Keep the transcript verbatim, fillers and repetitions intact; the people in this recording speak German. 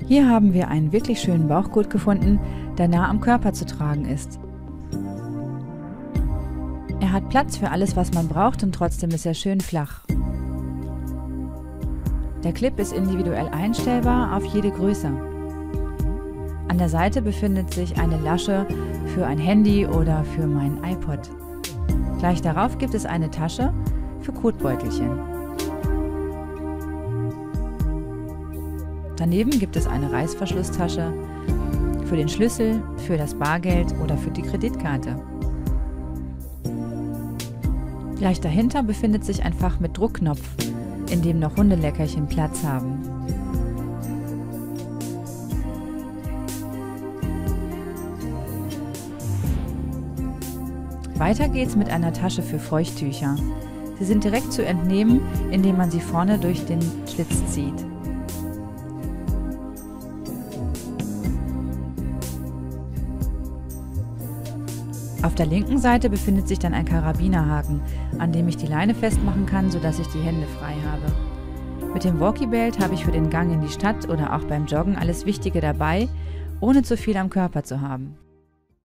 Hier haben wir einen wirklich schönen Bauchgurt gefunden, der nah am Körper zu tragen ist. Er hat Platz für alles, was man braucht, und trotzdem ist er schön flach. Der Clip ist individuell einstellbar auf jede Größe. An der Seite befindet sich eine Lasche für ein Handy oder für meinen iPod. Gleich darauf gibt es eine Tasche für Kotbeutelchen. Daneben gibt es eine Reißverschlusstasche für den Schlüssel, für das Bargeld oder für die Kreditkarte. Gleich dahinter befindet sich ein Fach mit Druckknopf, in dem noch Hundeleckerchen Platz haben. Weiter geht's mit einer Tasche für Feuchttücher. Sie sind direkt zu entnehmen, indem man sie vorne durch den Schlitz zieht. Auf der linken Seite befindet sich dann ein Karabinerhaken, an dem ich die Leine festmachen kann, sodass ich die Hände frei habe. Mit dem Walkie-Belt habe ich für den Gang in die Stadt oder auch beim Joggen alles Wichtige dabei, ohne zu viel am Körper zu haben.